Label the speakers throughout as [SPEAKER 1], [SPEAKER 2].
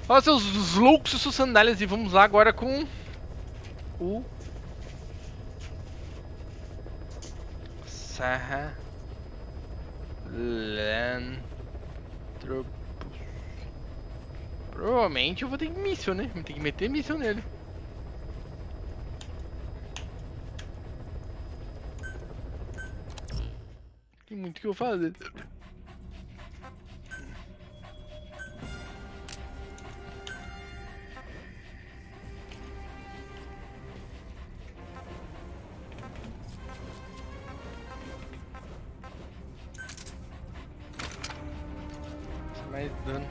[SPEAKER 1] Olha seus loucos e suas sandálias. E vamos lá agora com o Serra Lentropus. Provavelmente eu vou ter que míssil, né? Vou ter que meter míssil nele. Tem muito que eu fazer. Mais dano.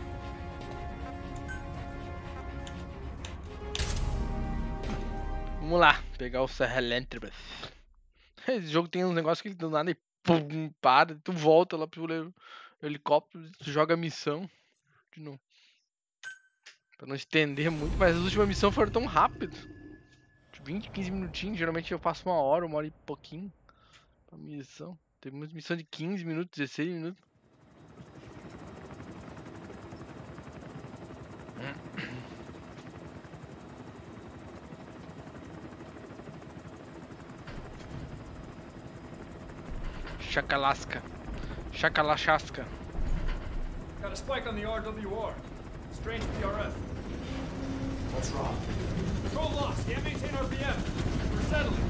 [SPEAKER 1] Vamos lá, pegar o Serra Lentropus. Esse jogo tem uns negócios que do nada e pum, para, tu volta lá pro helicóptero, tu joga a missão de novo. Pra não estender muito, mas as últimas missões foram tão rápido. 20, 15 minutinhos, geralmente eu passo uma hora e pouquinho pra missão. Teve muita missão de 15 minutos, 16 minutos. Chakalasca. Chakalachasca.
[SPEAKER 2] Got a spike on the RWR. Strange PRF.
[SPEAKER 3] What's wrong?
[SPEAKER 2] Control lost. Can't maintain RPM. We're settling.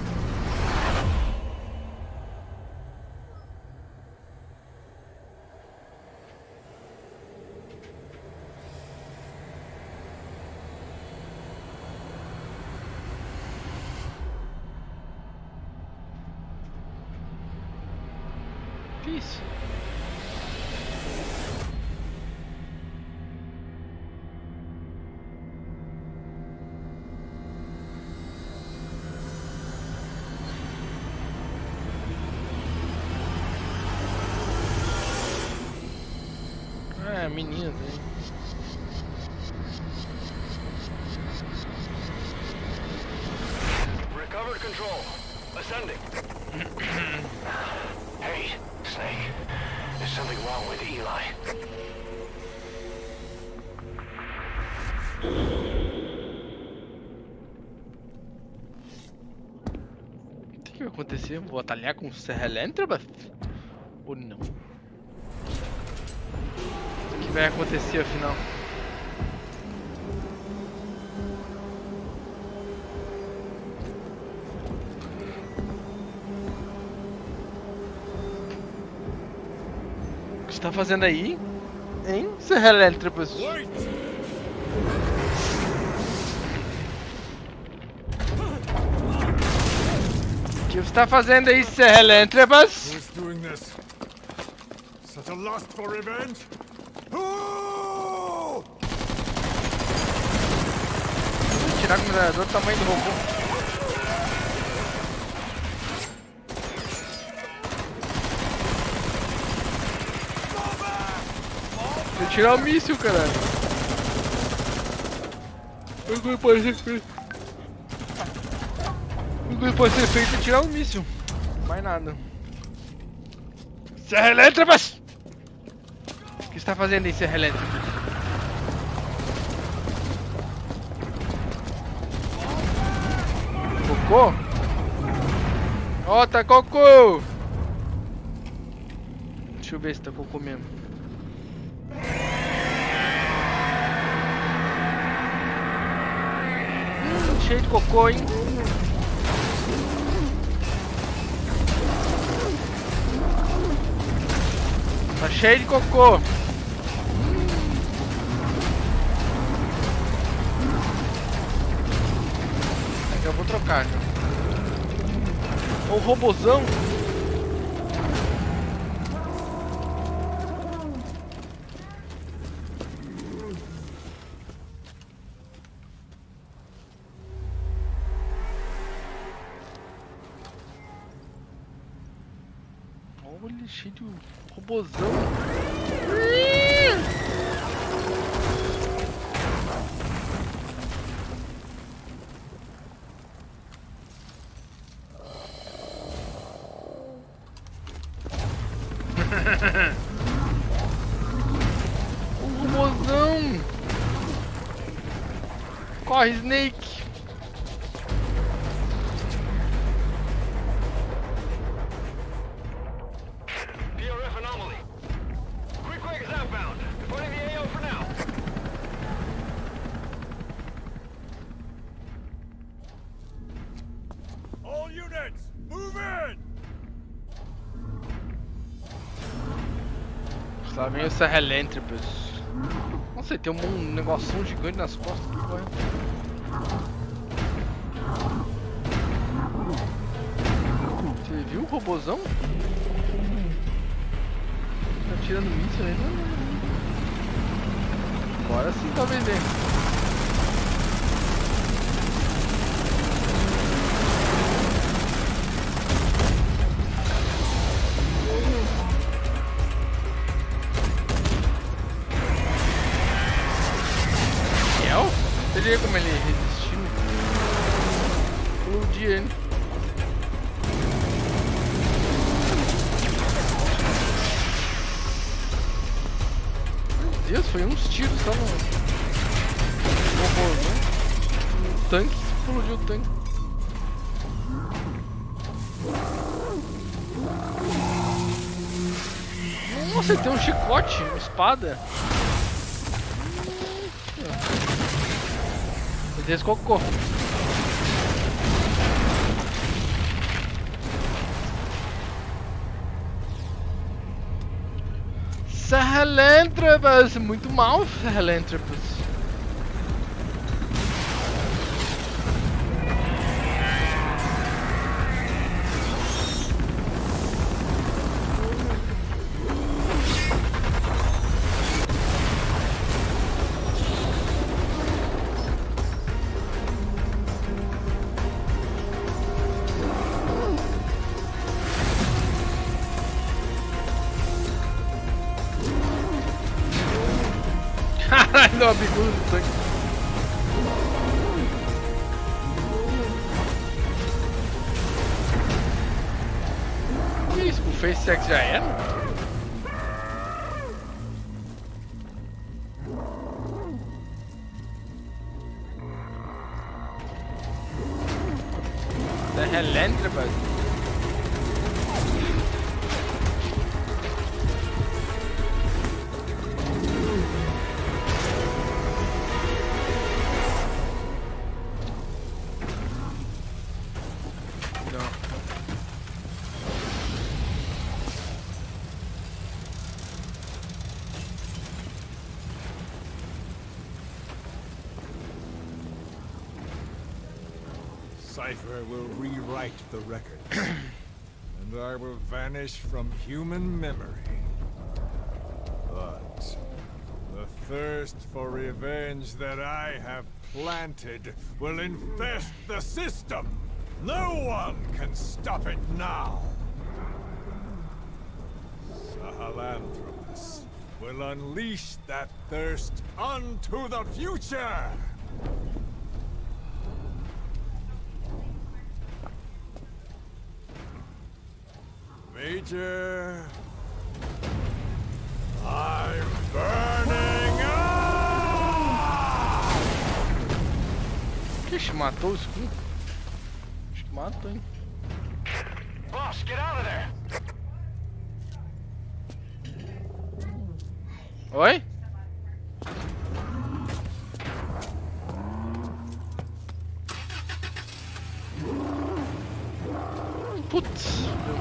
[SPEAKER 1] Isso. É, menino, né?
[SPEAKER 3] Recovered control. Ascending. Hey, Snake. There's something wrong with Eli.
[SPEAKER 1] O que vai acontecer? Vou batalhar com o Serra Lentropus? Ou não? O que vai acontecer afinal? O que você tá fazendo aí? Hein, Serra Lentropus?
[SPEAKER 2] Wait!
[SPEAKER 1] O que você tá fazendo aí, Serra Lentropus?
[SPEAKER 2] Who's doing this? Such a lust for revenge? Oh!
[SPEAKER 1] Vou tirar o minerador do tamanho do robô. Vou tirar o míssil, caralho. O que pode ser feito? O que pode ser feito é tirar o míssil. Mais nada. Serra Lentropus! O que você tá fazendo aí, Serra Lentropus? Cocô? Ó, tá cocô! Deixa eu ver se tá cocô mesmo. Cheio de cocô, hein? Tá cheio de cocô. Eu vou trocar já. O robozão. Olha, cheio de robozão. O robozão. Corre, Snake!
[SPEAKER 3] PRF anomaly. Quick is outbound. Reporting the AO for now.
[SPEAKER 2] All units, move in!
[SPEAKER 1] Lá vem o Sahelanthropus. Nossa, ele tem um negocinho gigante nas costas aqui correndo. Você viu o robozão? Tá tirando míssil aí? Agora sim tá vendendo. Você vê como ele resistiu? Explodir ele. Meu Deus, foi uns tiros só no robô, né? No tanque, explodiu o tanque. Nossa, ele tem um chicote, uma espada. Descocou. Sahelanthropus, muito mal, Sahelanthropus. Caralho, não, bicudo do tanque. Que isso? O Face Sex já era? Sahelanthropus.
[SPEAKER 2] Cypher will rewrite the records, and I will vanish from human memory. But the thirst for revenge that I have planted will infest the system. No one can stop it now. Sahelanthropus will unleash that thirst unto the future. Major, I'm burning up!
[SPEAKER 1] Ixi, matou o escudo. Acho que matou, hein?
[SPEAKER 3] Boss, get out of there!
[SPEAKER 1] Oi? Putz.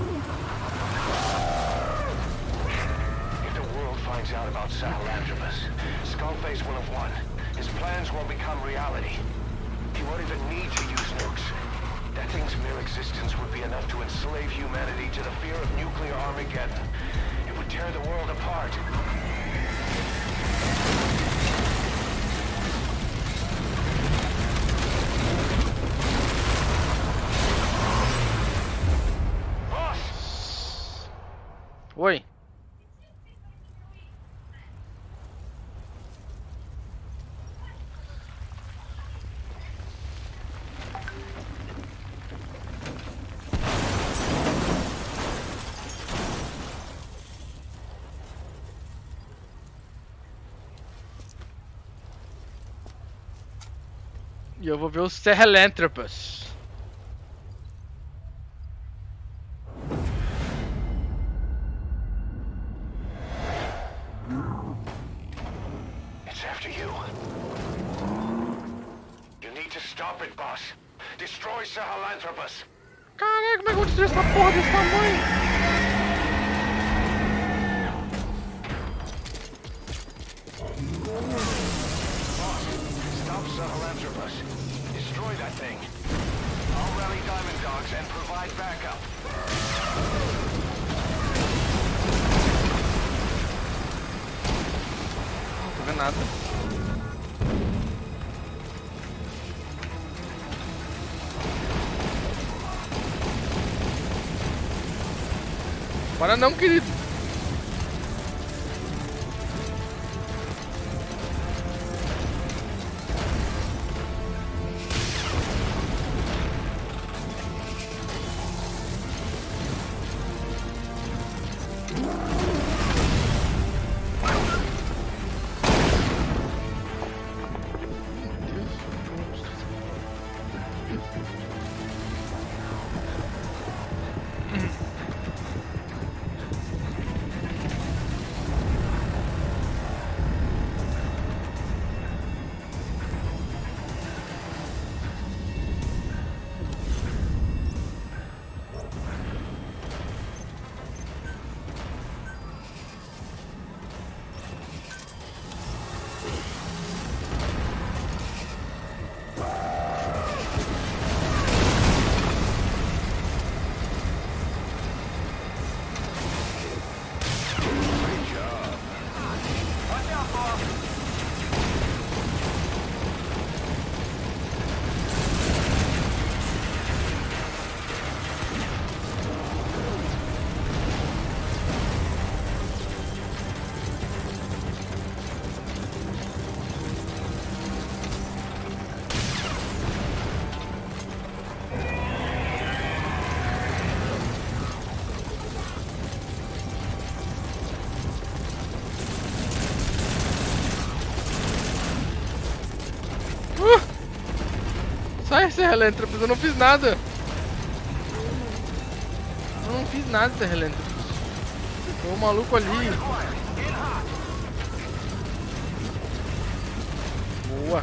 [SPEAKER 3] Finds out about Sahelanthropus, Skullface will have won. His plans will become reality. He won't even need to use nukes. That thing's mere existence would be enough to enslave humanity to the fear of nuclear Armageddon. It would tear the world apart. Boss!
[SPEAKER 1] Oi. E eu vou ver os Sahelanthropus.
[SPEAKER 3] It's after you. You need to stop it, boss. Destroy Sahelanthropus.
[SPEAKER 1] Caraca, como é que eu vou destruir essa porra desse tamanho?
[SPEAKER 3] Stop Sahelanthropus. Destroy that thing. I'll rally Diamond Dogs and provide backup.
[SPEAKER 1] Não tô vendo nada. Para não, querido. Sai, Sahelanthropus, eu não fiz nada. Eu não fiz nada, Sahelanthropus. Foi um maluco ali. Boa.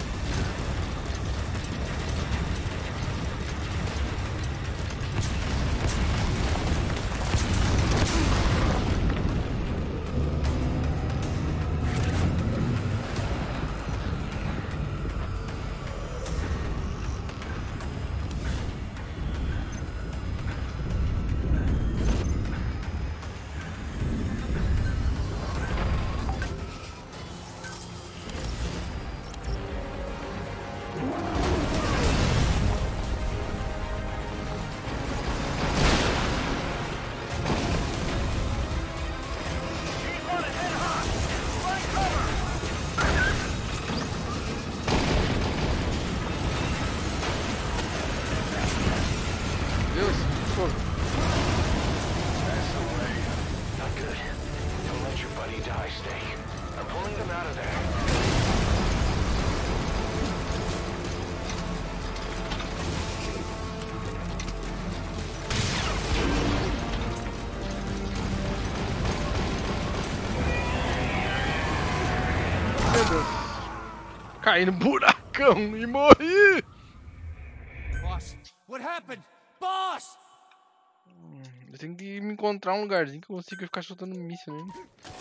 [SPEAKER 1] Caí no buracão e morri!
[SPEAKER 2] Boss, what happened? Boss!
[SPEAKER 1] Eu tenho que me encontrar um lugarzinho que eu consiga ficar soltando míssil nele.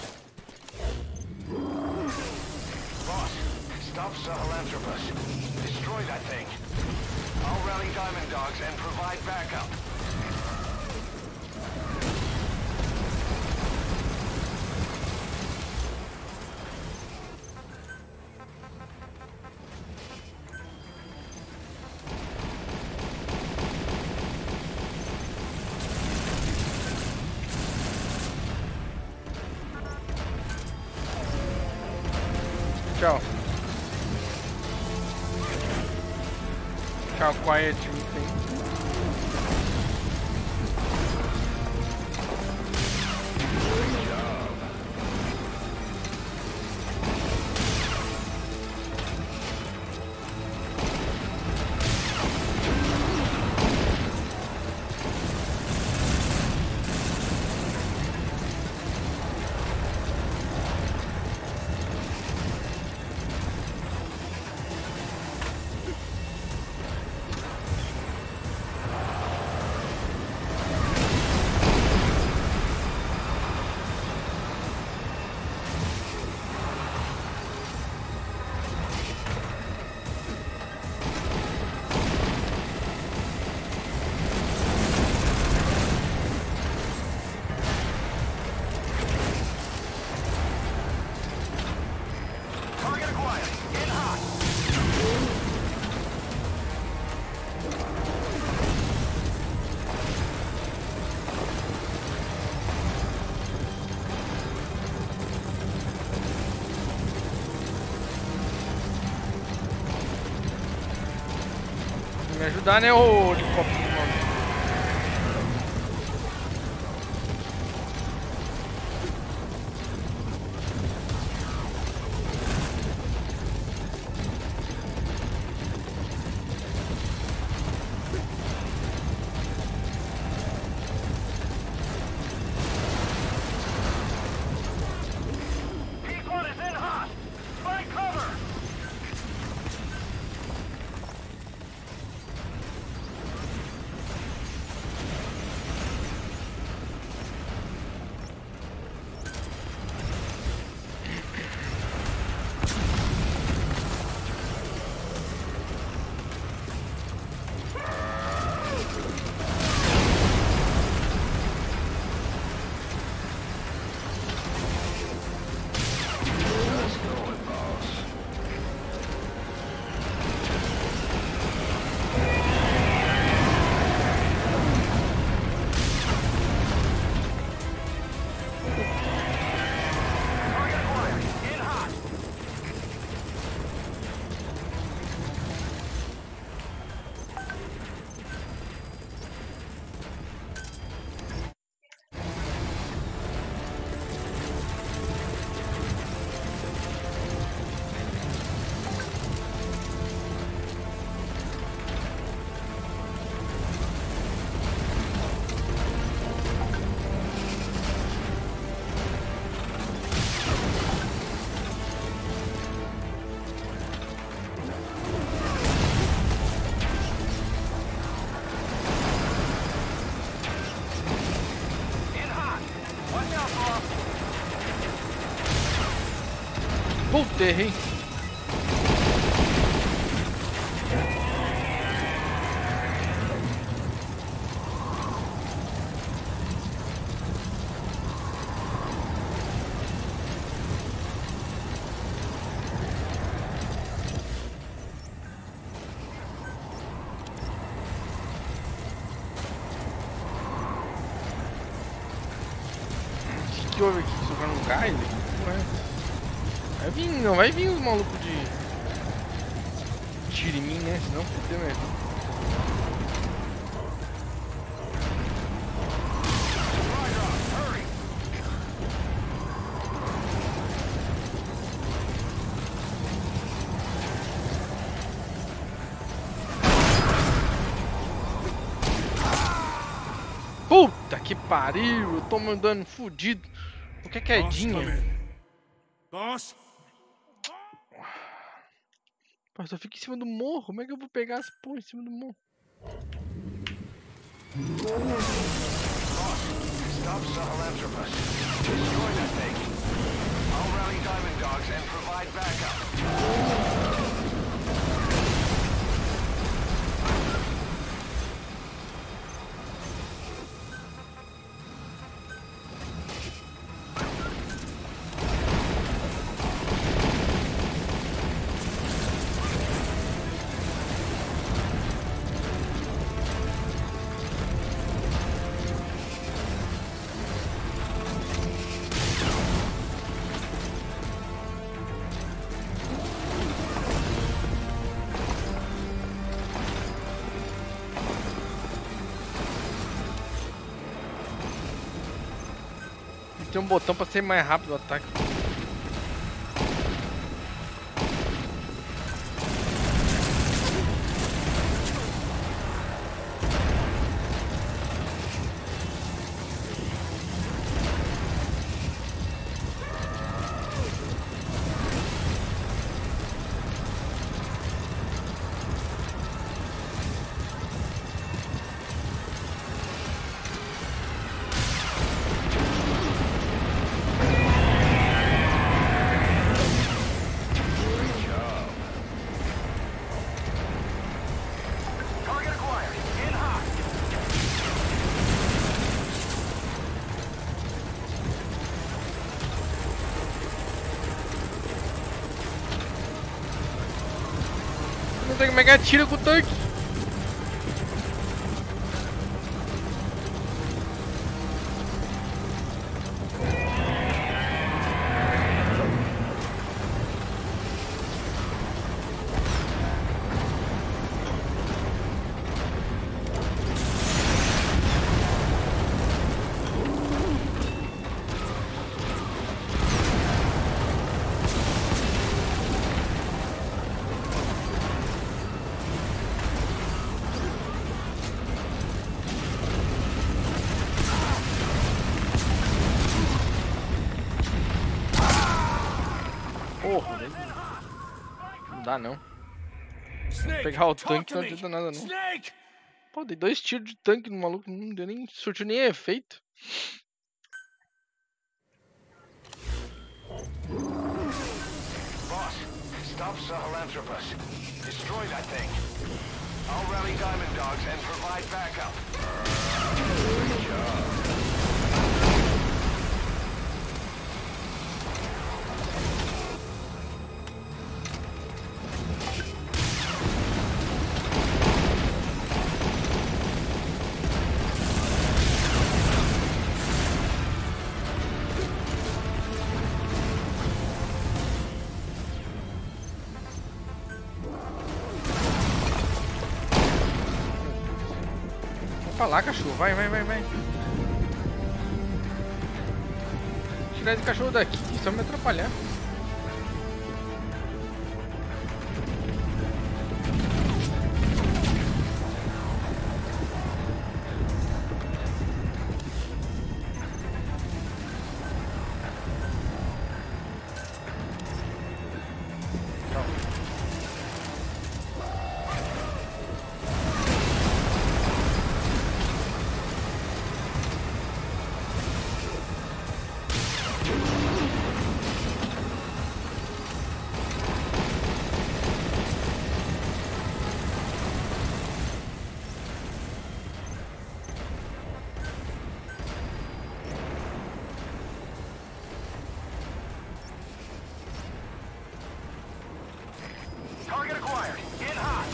[SPEAKER 3] Boss, stop Sahelanthropus. Destroy that thing. I'll rally Diamond Dogs and provide backup.
[SPEAKER 1] Tchau. Tchau, quiet thing. me ajudar, né, ô helicóptero, mano? Puta, errei. O que houve aqui? Sobrando um gás aqui? Não vai vir os malucos de tiro em mim, né? Senão fudeu mesmo. Puta que pariu! Eu tô mandando fudido. O que é quedinha?
[SPEAKER 2] Boss?
[SPEAKER 1] Pô, só fica em cima do morro. Como é que eu vou pegar as porra em cima do morro?
[SPEAKER 3] Stop Sahelanthropus. Destroy that thing. I'll rally Diamond Dogs and provide backup.
[SPEAKER 1] Tem um botão pra ser mais rápido o ataque. Não sei como é que atira com o tanque. Porra, velho. Não dá não.
[SPEAKER 2] Snake,
[SPEAKER 1] Pegar o
[SPEAKER 2] talk
[SPEAKER 1] tanque
[SPEAKER 2] to
[SPEAKER 1] não
[SPEAKER 2] me.
[SPEAKER 1] adianta nada não.
[SPEAKER 2] Snake!
[SPEAKER 1] Pô, dei 2 tiros de tanque no maluco, não deu nem, surtiu nem efeito.
[SPEAKER 3] Boss, stop Sahelanthropus. Destroy that thing. I'll rally Diamond Dogs and provide backup. Good job.
[SPEAKER 1] Vai pra lá, cachorro, vai. Tirar esse cachorro daqui, só me atrapalhar.
[SPEAKER 3] Target acquired. In hot.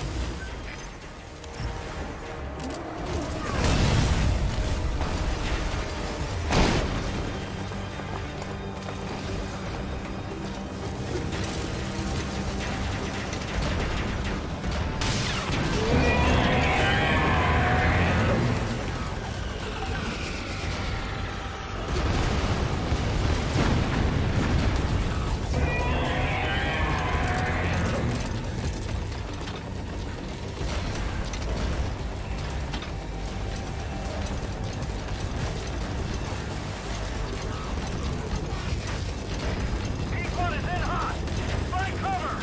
[SPEAKER 3] P1 is in hot. Find cover.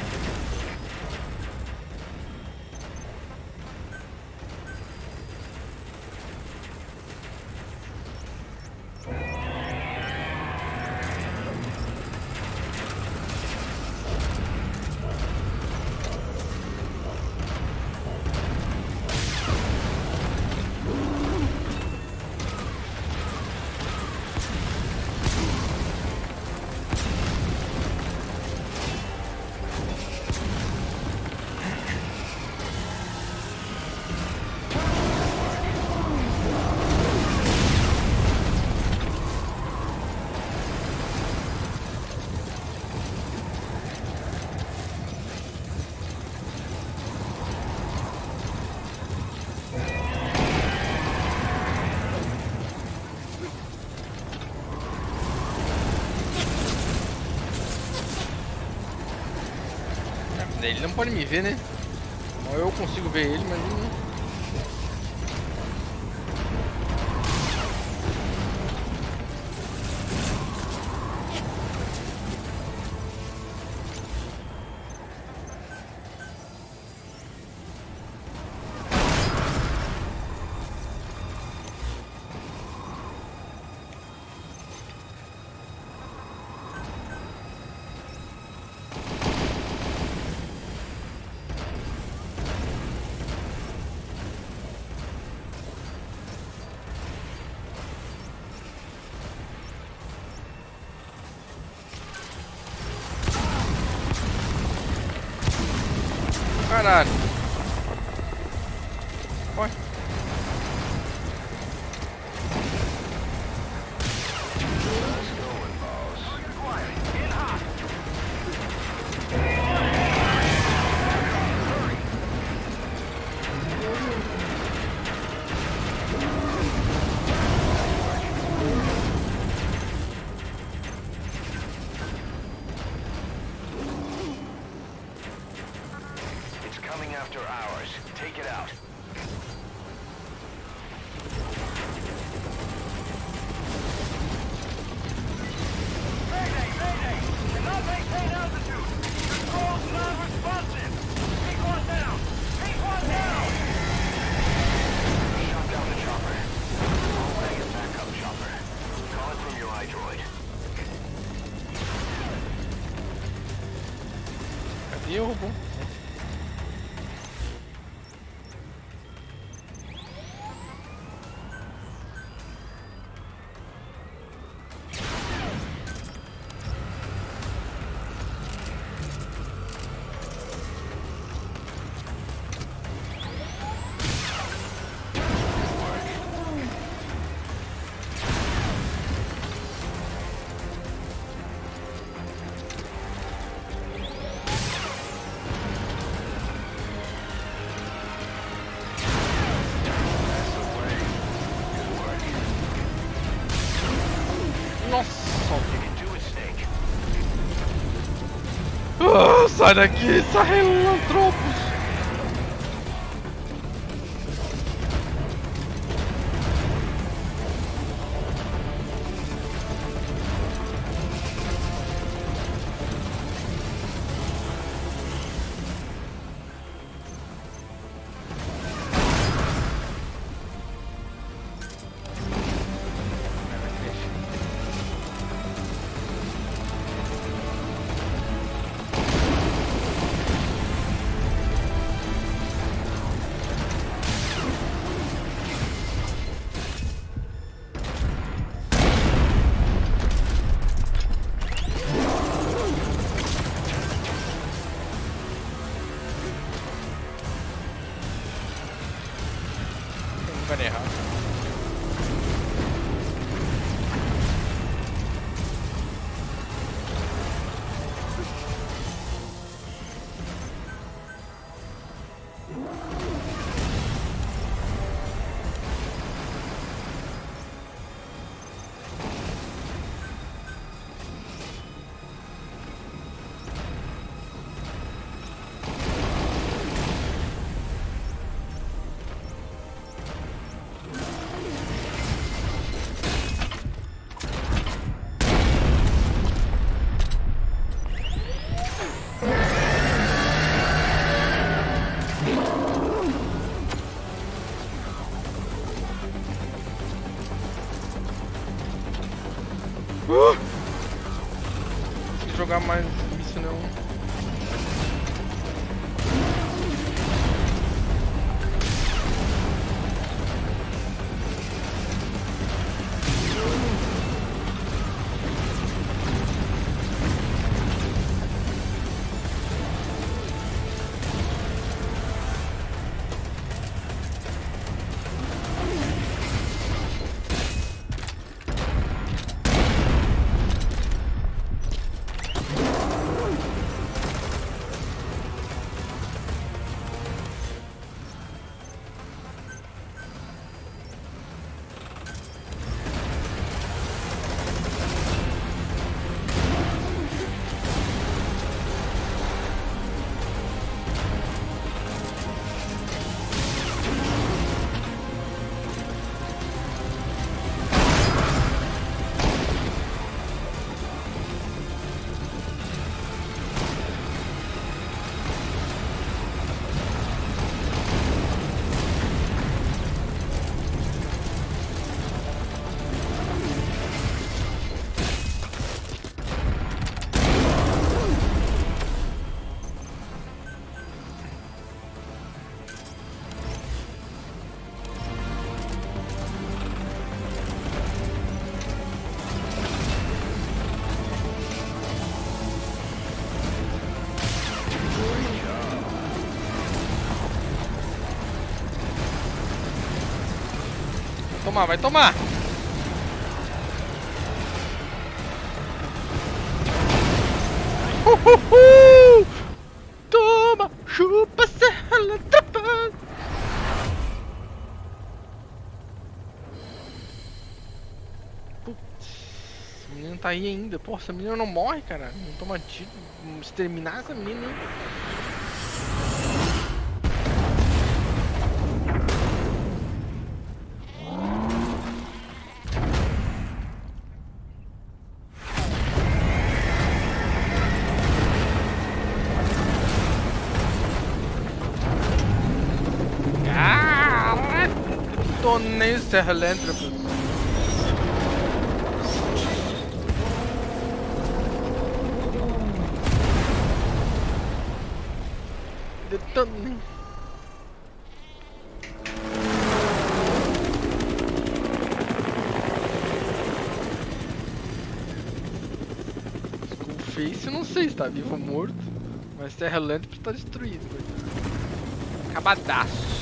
[SPEAKER 1] Ele não pode me ver, né? Ou eu consigo ver ele, mas ele não. Caralho. Vai.
[SPEAKER 3] It's coming
[SPEAKER 1] E eu roubou. Sai daqui, Sahelantropus! Vai errar. Não jogar mais isso não. Vai tomar! Toma! Chupa, Sahelantropus! Putz, essa menina tá aí ainda. Pô, essa menina não morre, cara. Não toma tiro. Vamos exterminar essa menina ainda. Tô nem Sahelantropus. tanto. Skullface, eu não sei se tá vivo ou morto. Mas Serra Elétrica tá destruído. Acabadaço.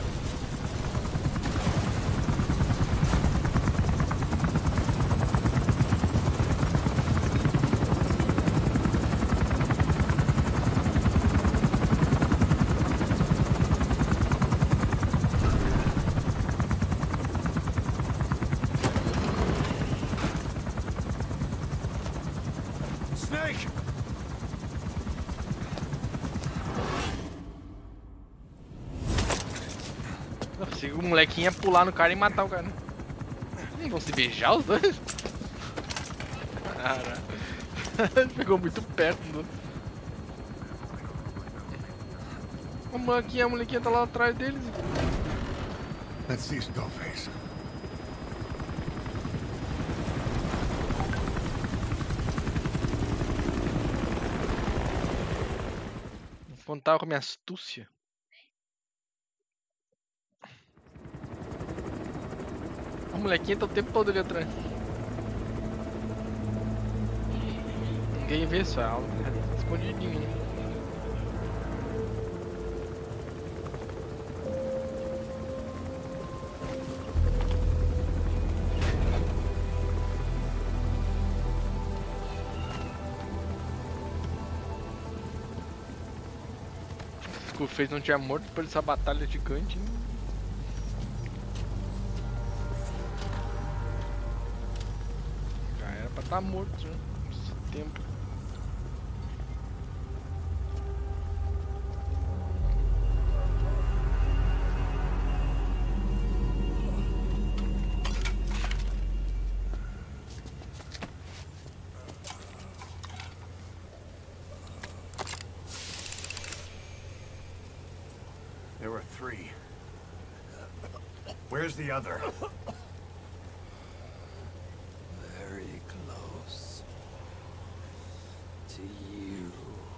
[SPEAKER 2] Snake!
[SPEAKER 1] Se o molequinho ia pular no cara e matar o cara. Não vão se beijar os dois? Cara. Pegou muito perto do... A molequinha tá lá atrás deles.
[SPEAKER 2] Let's see Skullface.
[SPEAKER 1] Vou contar com a minha astúcia. A molequinha tá o tempo todo ali atrás. Ninguém vê só ela, escondidinho. O Skullface não tinha morto por essa batalha gigante, hein? Já era pra estar morto já, nesse tempo.
[SPEAKER 2] There were 3. Where's the other?
[SPEAKER 4] Very close to you.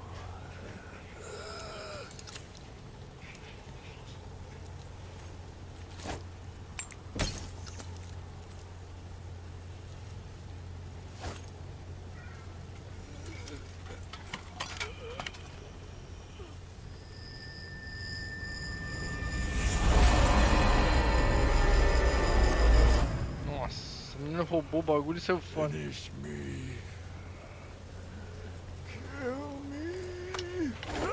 [SPEAKER 1] O menino roubou o bagulho e saiu fora.
[SPEAKER 2] Finish me. Kill me.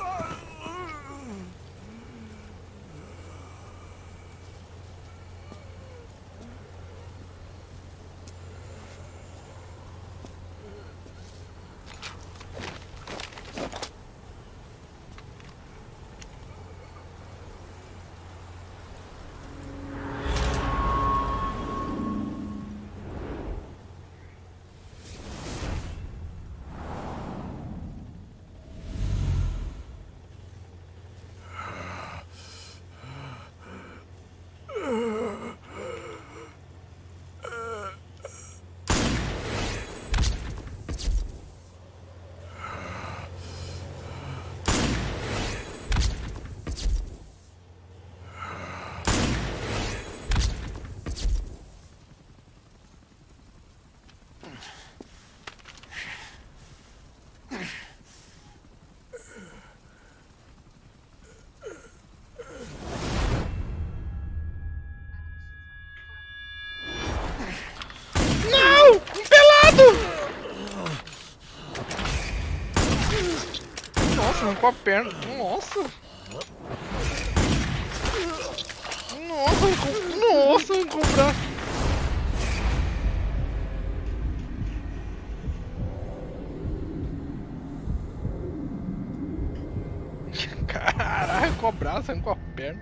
[SPEAKER 1] Arrancou a perna. Nossa! Nossa, arrancou o braço. Caralho, arrancou o braço, arrancou a perna.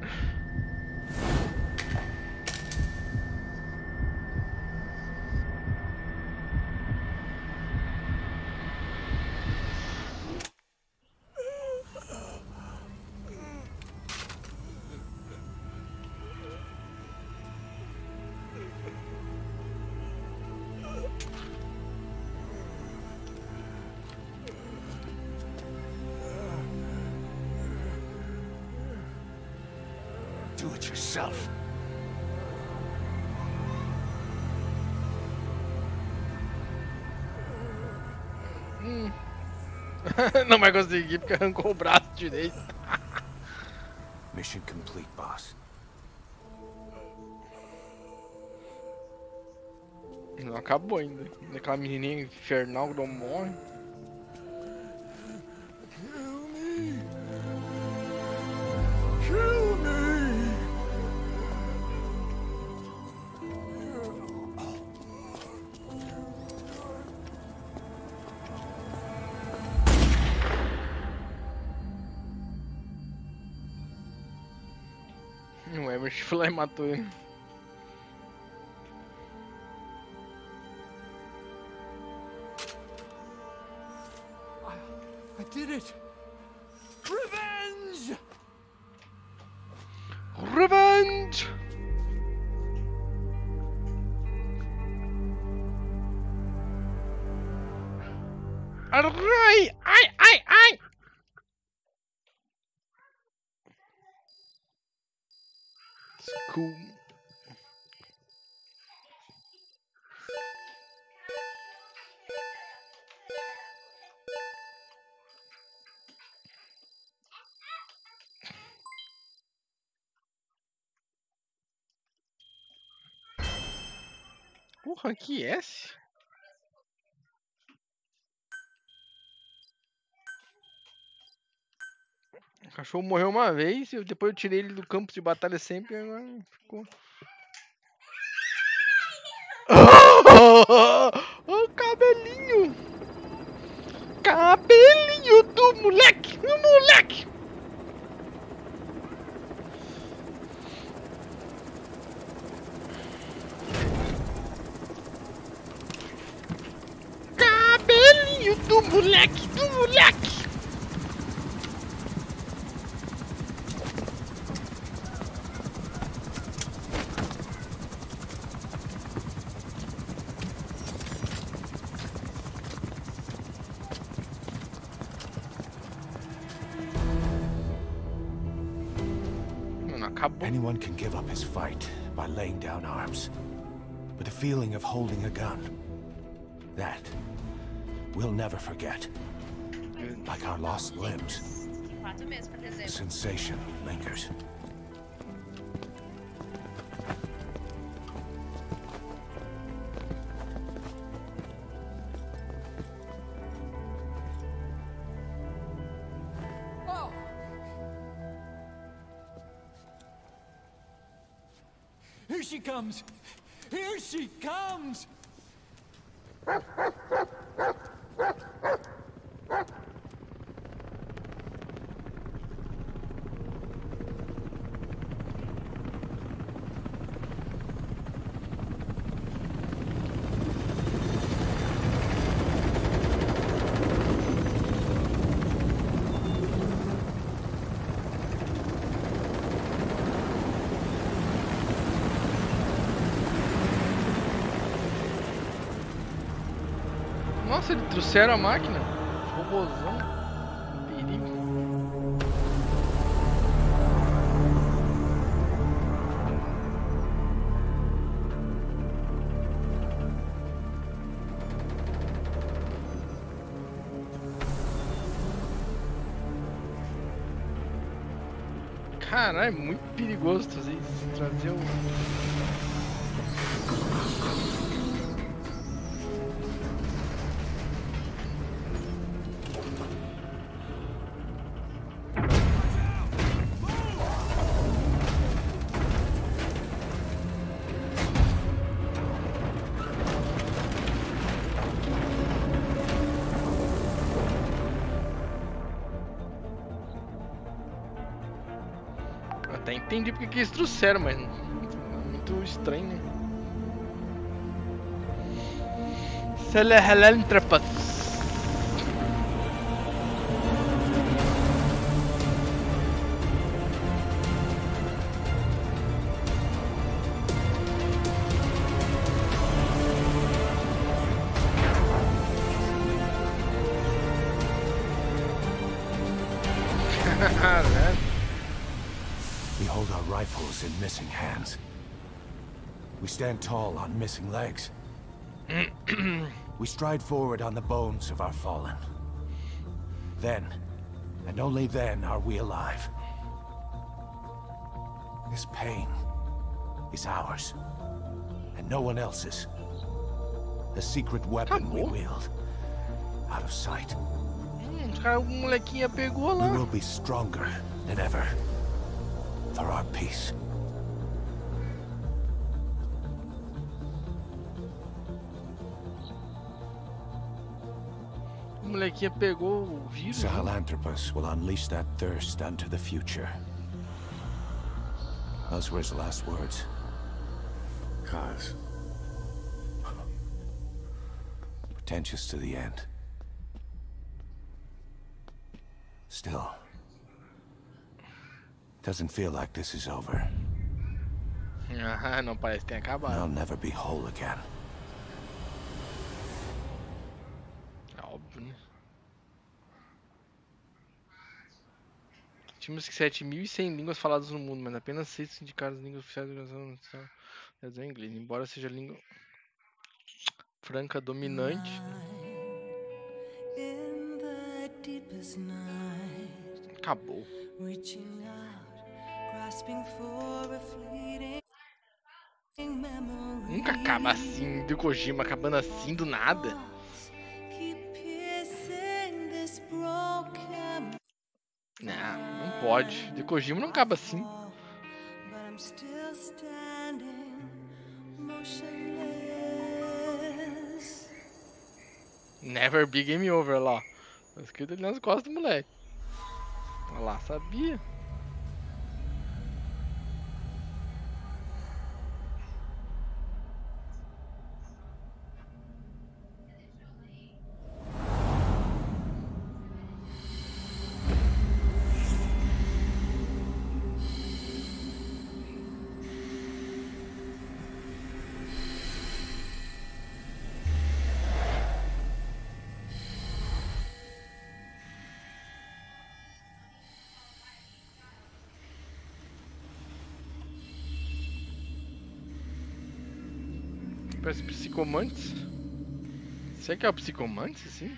[SPEAKER 3] about yourself.
[SPEAKER 1] Não vai conseguir porque arrancou o braço direito.
[SPEAKER 3] Mission complete, boss.
[SPEAKER 1] Não acabou ainda. Aquela menininha infernal que não morre.
[SPEAKER 2] Kill me! Kill me!
[SPEAKER 1] O Emerson foi lá e matou ele.
[SPEAKER 2] I did it! Revenge!
[SPEAKER 1] Revenge! Ai! Ai! Ai! Ai! Cool. Porra, que S? O cachorro morreu uma vez, depois eu tirei ele do campo de batalha sempre e agora ficou. Oh, cabelinho! Cabelinho do moleque! Do moleque! Cabelinho do moleque! Do moleque!
[SPEAKER 3] Anyone can give up his fight by laying down arms. But the feeling of holding a gun, that we'll never forget. Like our lost limbs, the sensation lingers.
[SPEAKER 2] Here she comes! Here she comes!
[SPEAKER 1] Nossa, eles trouxeram a máquina. Robôzão. Perigo. Caralho, é muito perigoso fazer isso. Trazer o. Até entendi porque que eles trouxeram, mas muito estranho, né? Sahelanthropus.
[SPEAKER 3] We hold our
[SPEAKER 2] rifles in missing hands. We stand tall on missing legs. We stride forward on the bones of our fallen. Then, and only then, are we alive. This pain is ours, and no one else's. The secret weapon we wield, out of sight.
[SPEAKER 1] Os caras, o molequinha pegou
[SPEAKER 2] We
[SPEAKER 1] lá.
[SPEAKER 2] will be stronger than ever for our peace.
[SPEAKER 1] O molequinha pegou o vírus.
[SPEAKER 2] Sahelanthropus will unleash that thirst unto the future. Those were his last words.
[SPEAKER 5] Kaz.
[SPEAKER 2] Pretentious to the end. Still, doesn't feel like this is over.
[SPEAKER 1] Ah, não parece que tem acabado.
[SPEAKER 2] I'll never be whole again.
[SPEAKER 1] É óbvio, né? Tínhamos que 7.100 línguas faladas no mundo, mas apenas 6 indicaram as línguas oficiais da organização em inglês, embora seja a língua franca dominante.
[SPEAKER 6] In the deepest night,
[SPEAKER 1] Acabou.
[SPEAKER 6] reaching out, grasping for a fleeting memory.
[SPEAKER 1] Nunca acaba assim, do Kojima acabando assim do nada.
[SPEAKER 6] Keep piercing this broken
[SPEAKER 1] Não pode. De Kojima não acaba assim.
[SPEAKER 6] wall, but I'm still standing, motionless.
[SPEAKER 1] Never be game over, lá. Tá escrito ali nas costas do moleque. Olha lá, sabia. Parece Psicomantis. Será que é o Psicomantis, sim?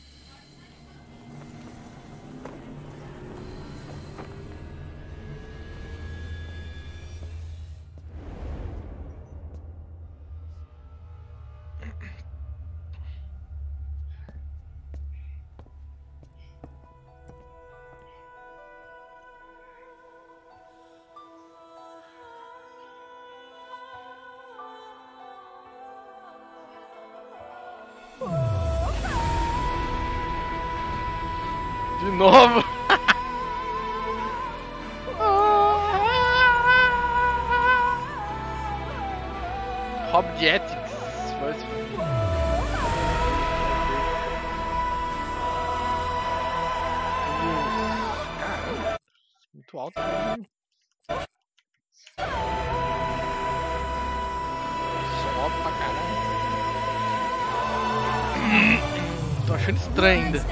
[SPEAKER 1] De novo. Objetics. Caramba. Muito alto. Né? Sobe pra caralho. Tô achando estranho ainda.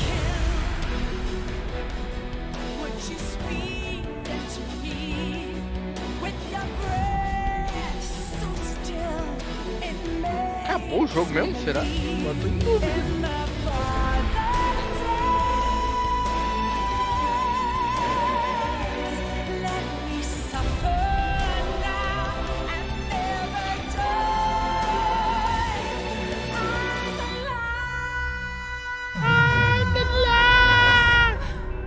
[SPEAKER 6] Would you speak to me with your breath so still? It may
[SPEAKER 1] Acabou o jogo mesmo, será? Eu tô em dúvida.
[SPEAKER 6] in the farthest lands. Let me suffer now and never die. I'm alive.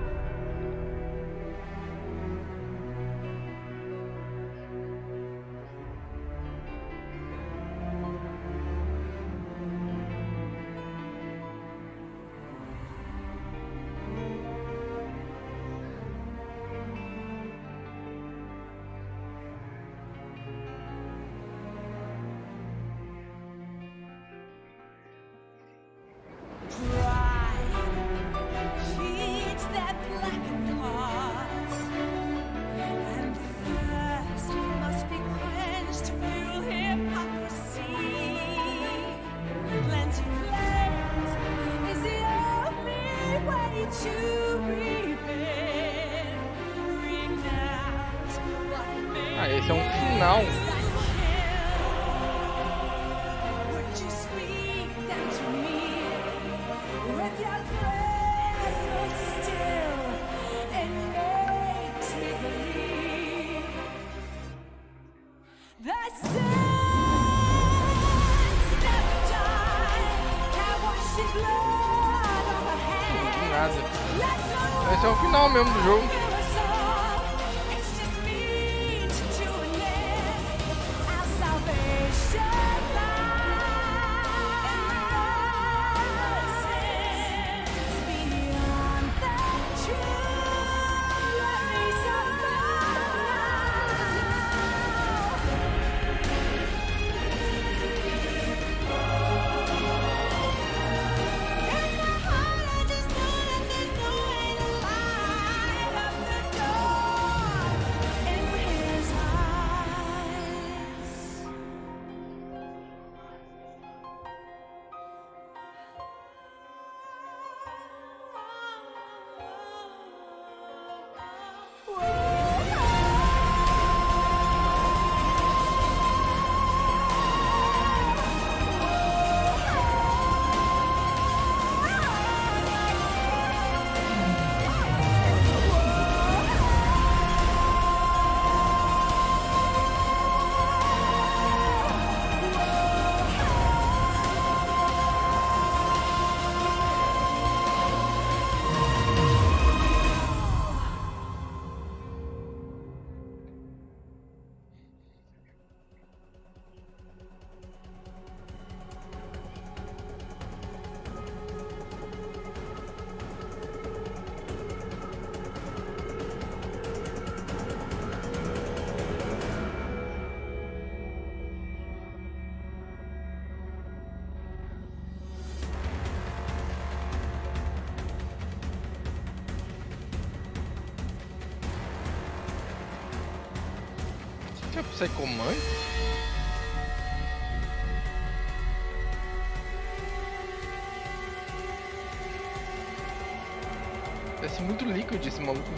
[SPEAKER 6] Pride feeds that blackened heart, and thirst must be quenched. Fuel hypocrisy. Cleansing flames is the only way to repent. Renounce what
[SPEAKER 1] Esse é um final.
[SPEAKER 6] Would you speak down to me with your breath so still and makes me believe that sins never die, can't wash his blood on my hands.
[SPEAKER 1] De nada.
[SPEAKER 6] Let no
[SPEAKER 1] Esse é o final mesmo do jogo.
[SPEAKER 6] feel us all. It's just means to an end. Our salvation lies beyond the truth. Let me in my heart, I just know that there's no way to light up the door in his
[SPEAKER 1] Deixa eu Psychomantis? Parece muito líquido esse maluco.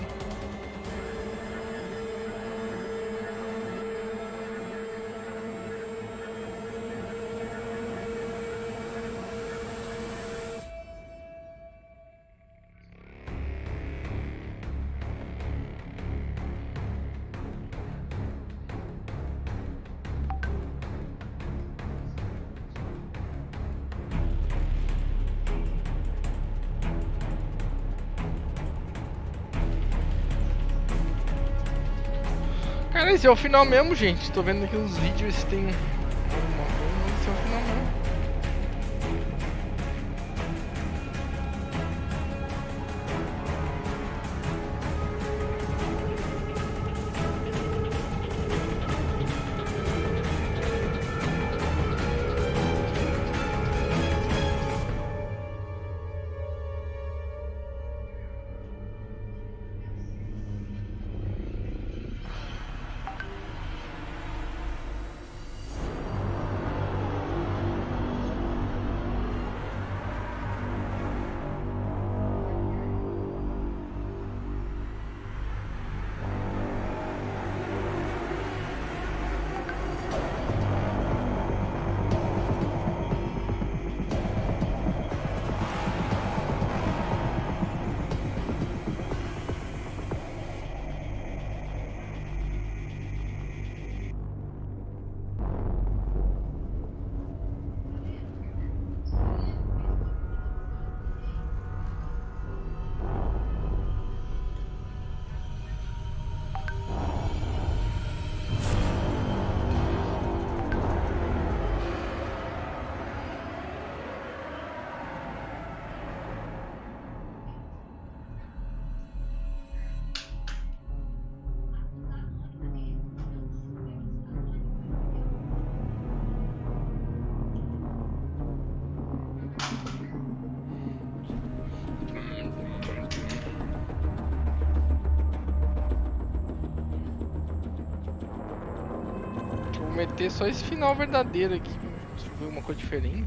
[SPEAKER 1] Cara, esse é o final mesmo, gente. Tô vendo aqui uns vídeos se tem alguma coisa, mas esse é o final mesmo. Vou meter só esse final verdadeiro aqui. Se ver uma coisa diferente.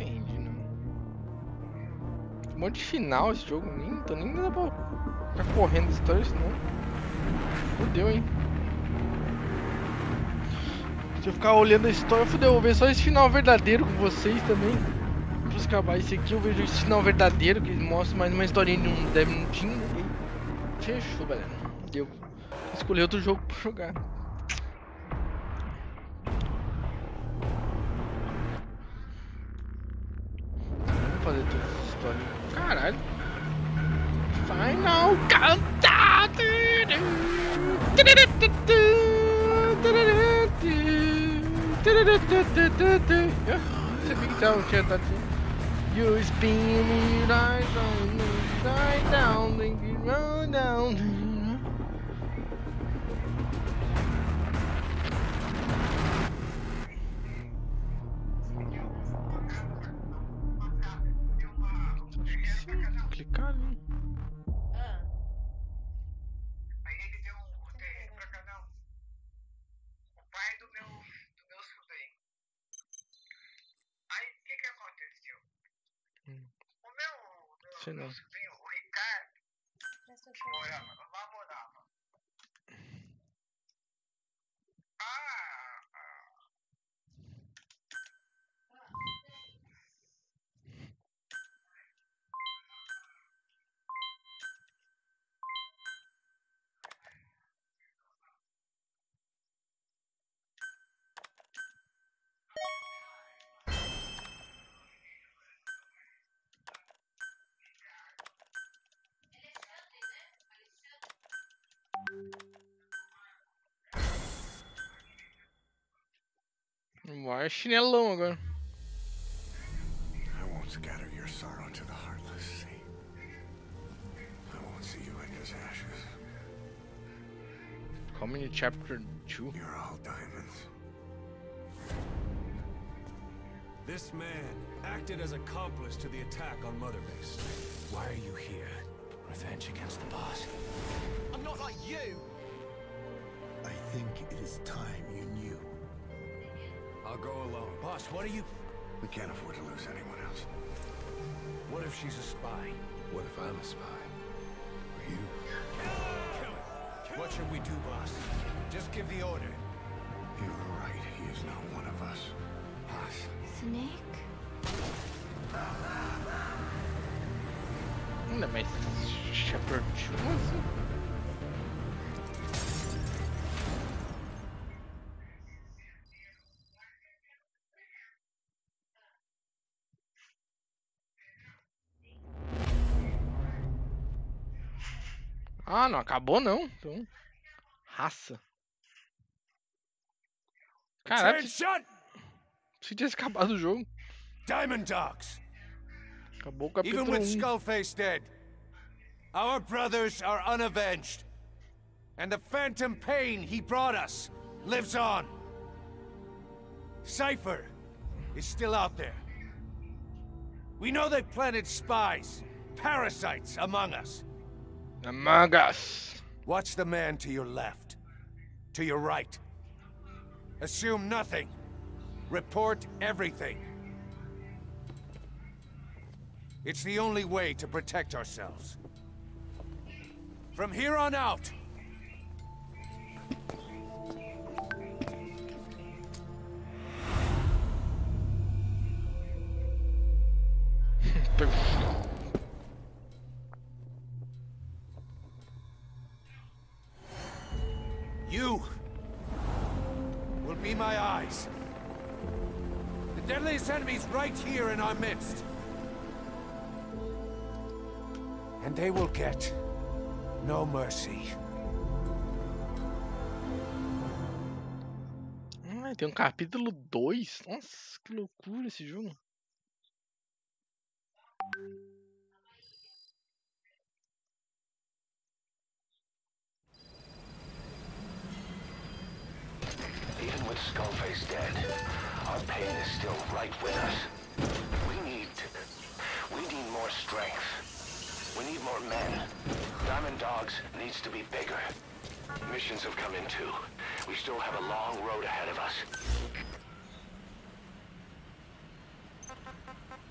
[SPEAKER 1] entende, não. Um monte de final esse jogo, nem dá pra ficar correndo a história, senão. Fudeu, hein? Se eu ficar olhando a história, fudeu, vou ver só esse final verdadeiro com vocês também. Depois que acabar esse aqui, eu vejo esse final verdadeiro, que mostra mais uma historinha de uns 10 minutinhos. E fechou, galera. Deu. Escolhi outro jogo pra jogar. Vamos fazer toda essa história. Caralho. Final Countdown! Você fica então, tinha tá assim. You spin me right down, run down. Clicar ali.
[SPEAKER 7] Aí ele deu o terreno pra cada um. O pai do meu sobrinho. Aí o que aconteceu? O meu sobrinho, o Ricardo, morava.
[SPEAKER 1] Vai chinelão agora.
[SPEAKER 5] I won't scatter your sorrow to the heartless sea. I won't see you in his ashes.
[SPEAKER 1] Coming in chapter 2.
[SPEAKER 5] You're all diamonds.
[SPEAKER 8] This man acted as accomplice to the attack on Mother Base.
[SPEAKER 2] Why are you here? Revenge against the boss.
[SPEAKER 8] I'm not like you!
[SPEAKER 4] I think it is time you knew.
[SPEAKER 8] I'll go alone.
[SPEAKER 5] Boss, what are you... We can't afford to lose anyone else.
[SPEAKER 8] What if she's a spy?
[SPEAKER 4] What if I'm a spy? Or you?
[SPEAKER 8] Kill her! What should we do, boss? Just give the order.
[SPEAKER 5] You're right. He is not one of us.
[SPEAKER 8] Boss.
[SPEAKER 6] Snake?
[SPEAKER 1] Ainda mais chapter 2 assim. Ah, não acabou não. Então, raça. Caralho,
[SPEAKER 5] Attention!
[SPEAKER 1] se tivesse acabado o jogo.
[SPEAKER 5] Diamond Dogs!
[SPEAKER 1] Acabou o capítulo
[SPEAKER 5] Even with
[SPEAKER 1] 1.
[SPEAKER 5] Skullface dead, our brothers are unavenged. And the phantom pain he brought us lives on. Cypher is still out there. We know they planted spies, parasites among us.
[SPEAKER 1] Among Us.
[SPEAKER 5] Watch the man to your left, to your right. Assume nothing. Report everything. It's the only way to protect ourselves. From here on out, you will be my eyes. The deadliest enemy's right here in our midst. And they will get no mercy.
[SPEAKER 1] Tem um capítulo 2. Nossa, que loucura esse jogo.
[SPEAKER 3] Even with Skullface dead, our pain is still right with us. We need more strength. We need more men. Diamond Dogs needs to be bigger. Missions have come in too. We still have a long road ahead of us.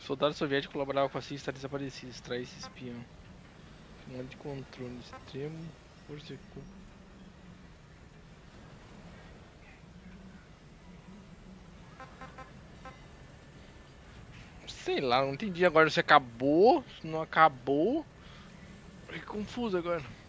[SPEAKER 1] Soldado soviético colaborava com a CIA e está desaparecido. Extrair esse espião. Comando de controle extremo. Força e culpa. Sei lá, não entendi agora se acabou, se não acabou. Fiquei confuso agora.